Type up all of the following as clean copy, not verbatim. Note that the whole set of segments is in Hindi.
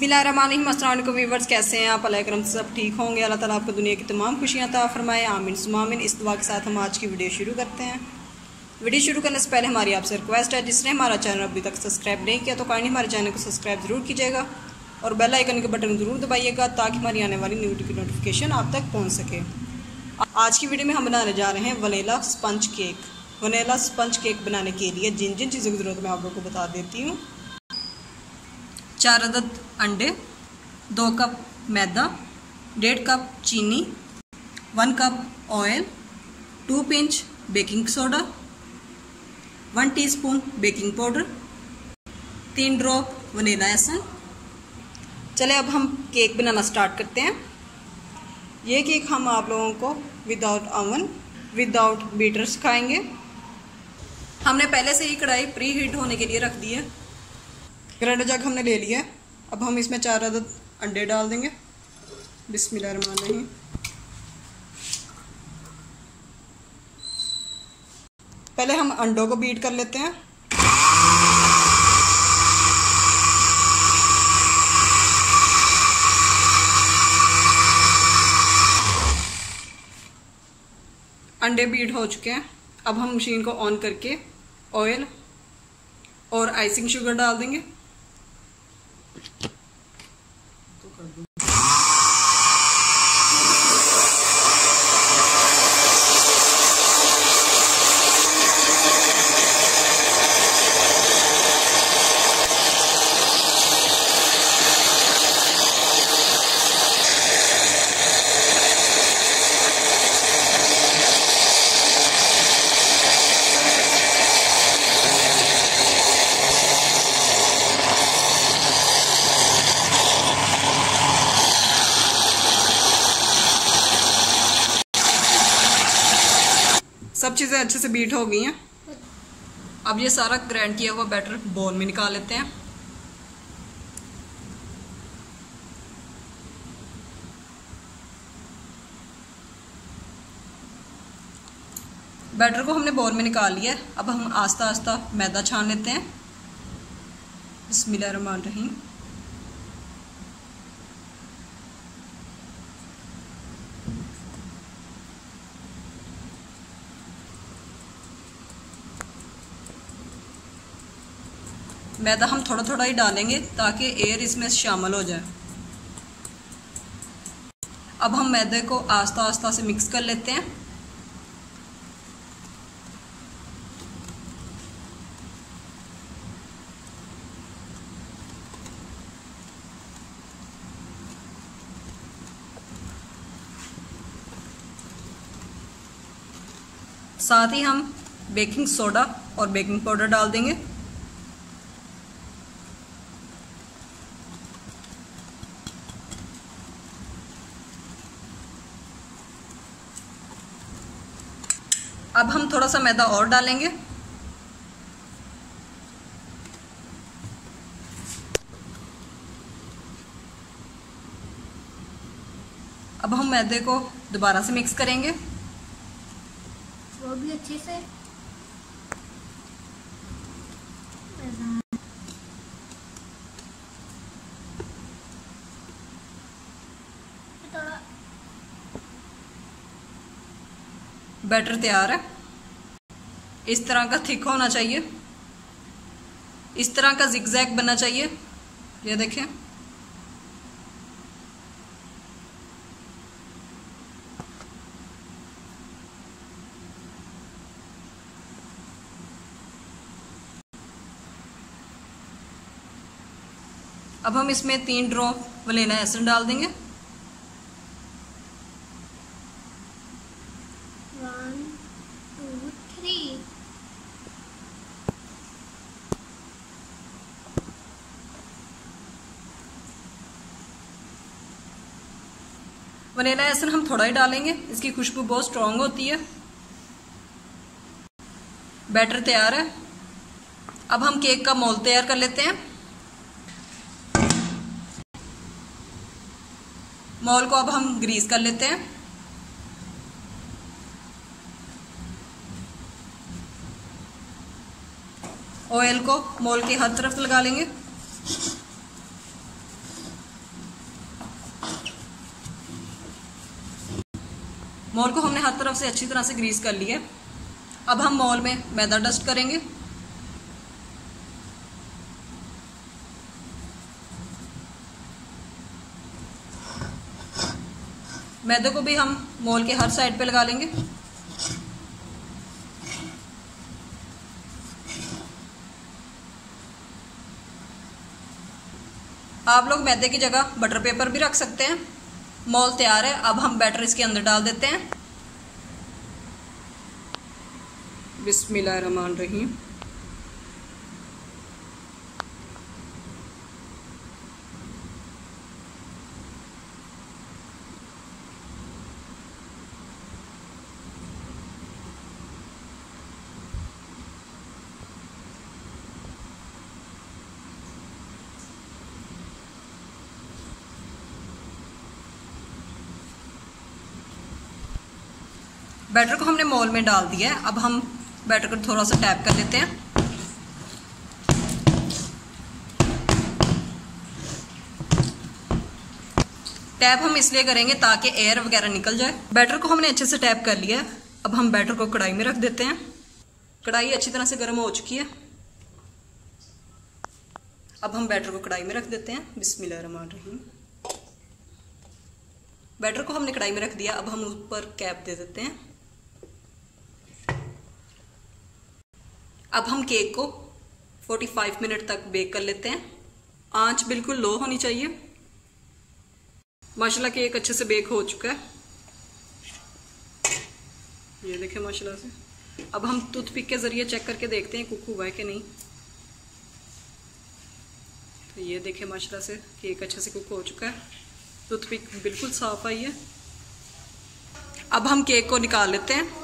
बिस्मिल्लाहिर्रहमानिर्रहीम। अस्सलाम वालेकुम व्यूअर्स, कैसे हैं आप? अल्लाह करम से सब ठीक होंगे। अल्लाह ताला आपको दुनिया की तमाम खुशियाँ अता फरमाए, आमीन सुम्मा आमीन। इस दुआ के साथ हम आज की वीडियो शुरू करते हैं। वीडियो शुरू करने से पहले हमारी आपसे रिक्वेस्ट है, जिसने हमारा चैनल अभी तक सब्सक्राइब नहीं किया तो काइंडली हमारे चैनल को सब्सक्राइब ज़रूर कीजिएगा और बेल आइकन के बटन ज़रूर दबाइएगा ताकि हमारी आने वाली न्यू वीडियो की नोटिफिकेशन आप तक पहुँच सके। आज की वीडियो में हम बनाने जा रहे हैं vanilla sponge cake. Vanilla sponge cake बनाने के लिए जिन जिन चीज़ों की ज़रूरत मैं आप लोगों को बता देती हूँ। 4 अदद अंडे, 2 कप मैदा, 1.5 कप चीनी, 1 cup oil, 2 pinch baking soda, 1 teaspoon baking powder, 3 drop vanilla essence. चले अब हम केक बनाना स्टार्ट करते हैं। ये केक हम आप लोगों को विदाउट ओवन विदाउट बीटर सिखाएंगे। हमने पहले से ही कढ़ाई प्री हीट होने के लिए रख दी है। ग्राइंडर जग हमने ले लिया है। अब हम इसमें 4 अदद अंडे डाल देंगे। बिस्मिल्लाहिर्रहमानिर्रहीम। पहले हम अंडों को बीट कर लेते हैं। अंडे बीट हो चुके हैं। अब हम मशीन को ऑन करके ऑयल और आइसिंग शुगर डाल देंगे। सब चीज़ें अच्छे से बीट हो गई हैं। अब ये सारा ग्राइंड किया हुआ बैटर बोल में निकाल लेते हैं। बैटर को हमने बोल में निकाल लिया है। अब हम आस्ता आस्ता मैदा छान लेते हैं। बिस्मिल्लाहिर्रहमानिर्रहीम। मैदा हम थोड़ा थोड़ा ही डालेंगे ताकि एयर इसमें शामिल हो जाए। अब हम मैदे को आस्ता आस्ता से मिक्स कर लेते हैं। साथ ही हम बेकिंग सोडा और बेकिंग पाउडर डाल देंगे। अब हम थोड़ा सा मैदा और डालेंगे। अब हम मैदे को दोबारा से मिक्स करेंगे। वो भी अच्छे से बैटर तैयार है। इस तरह का थिक होना चाहिए, इस तरह का जिगजैग बनना चाहिए। ये देखें। अब हम इसमें 3 ड्रॉप वनीला एसेंस डाल देंगे। वनीला एसेंस हम थोड़ा ही डालेंगे, इसकी खुशबू बहुत स्ट्रांग होती है। बैटर तैयार है। अब हम केक का मोल्ड तैयार कर लेते हैं। मोल्ड को अब हम ग्रीस कर लेते हैं। ऑयल को मोल्ड के हर तरफ लगा लेंगे। मॉल को हमने हर तरफ से अच्छी तरह से ग्रीस कर लिया। अब हम मॉल में मैदा डस्ट करेंगे। मैदे को भी हम मॉल के हर साइड पे लगा लेंगे। आप लोग मैदे की जगह बटर पेपर भी रख सकते हैं। मॉल तैयार है। अब हम बैटर इसके अंदर डाल देते हैं। बिस्मिल्लाहिर्रहमानिर्रहीम। बैटर को हमने मॉल में डाल दिया है। अब हम बैटर को थोड़ा सा टैप कर देते हैं। टैप हम इसलिए करेंगे ताकि एयर वगैरह निकल जाए। बैटर को हमने अच्छे से टैप कर लिया है। अब हम बैटर को कढ़ाई में रख देते हैं। कढ़ाई अच्छी तरह से गर्म हो चुकी है। अब हम बैटर को कढ़ाई में रख देते हैं। बिस्मिल्लाहिर्रहमानिर्रहीम। बैटर को हमने कढ़ाई में रख दिया। अब हम ऊपर कैप दे देते हैं। अब हम केक को 45 मिनट तक बेक कर लेते हैं। आंच बिल्कुल लो होनी चाहिए। माशाल्लाह केक अच्छे से बेक हो चुका है, ये देखें माशाल्लाह से। अब हम टूथपिक के जरिए चेक करके देखते हैं कुक हुआ है कि नहीं। तो ये देखें माशाल्लाह से केक अच्छे से कुक हो चुका है। टूथपिक बिल्कुल साफ आई है। अब हम केक को निकाल लेते हैं।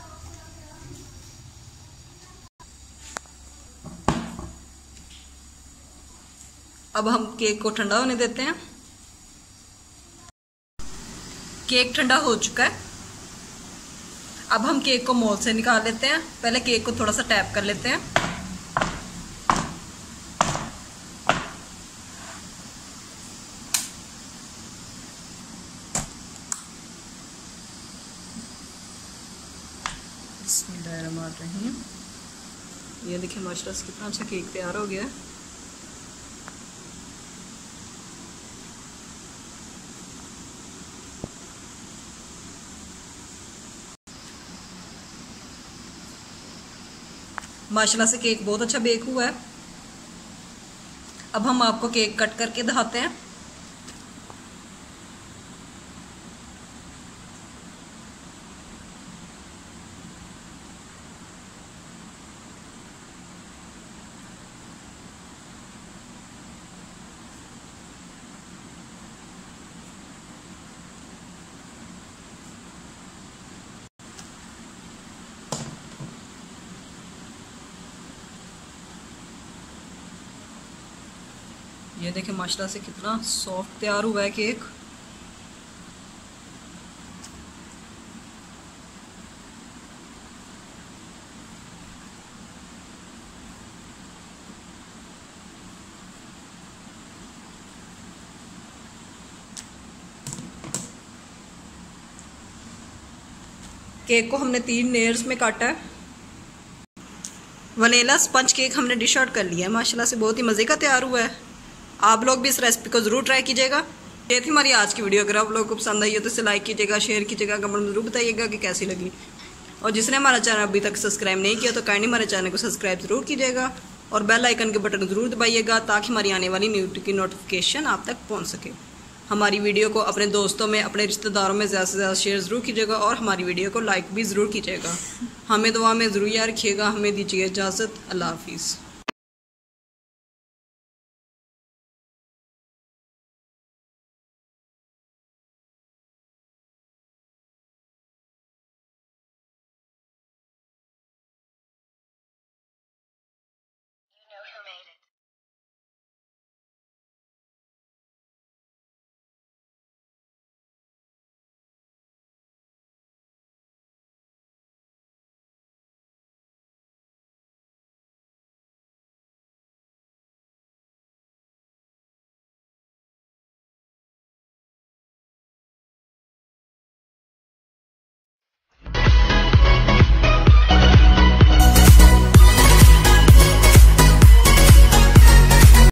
अब हम केक को ठंडा होने देते हैं। केक ठंडा हो चुका है। अब हम केक को मोल्ड से निकाल लेते हैं। पहले केक को थोड़ा सा टैप कर लेते हैं। बिस्मिल्लाहिर्रहमानिर्रहीम। ये देखिए माशाल्लाह से कितना अच्छा केक तैयार हो गया है। माशाल्लाह से केक बहुत अच्छा बेक हुआ है। अब हम आपको केक कट करके दिखाते हैं। ये देखें माशाल्लाह से कितना सॉफ्ट तैयार हुआ है केक। केक को हमने 3 लेयर्स में काटा है। वनीला स्पंज केक हमने डिश आउट कर लिया है। माशाल्लाह से बहुत ही मज़े का तैयार हुआ है। आप लोग भी इस रेसिपी को ज़रूर ट्राई कीजिएगा। ये थी हमारी आज की वीडियो। अगर आप लोगों को पसंद आई है तो इसे लाइक कीजिएगा, शेयर कीजिएगा, कमेंट में ज़रूर बताइएगा कि कैसी लगी। और जिसने हमारा चैनल अभी तक सब्सक्राइब नहीं किया तो काइंडली हमारे चैनल को सब्सक्राइब ज़रूर कीजिएगा और बेल आइकन के बटन ज़रूर दबाइएगा ताकि हमारी आने वाली न्यू की नोटिफिकेशन आप तक पहुँच सके। हमारी वीडियो को अपने दोस्तों में, अपने रिश्तेदारों में ज़्यादा से ज़्यादा शेयर ज़रूर कीजिएगा और हमारी वीडियो को लाइक भी ज़रूर कीजिएगा। हमें दुआ में ज़रूर याद रखिएगा। हमें दीजिए इजाज़त। अल्लाह हाफिज़। You know who made it.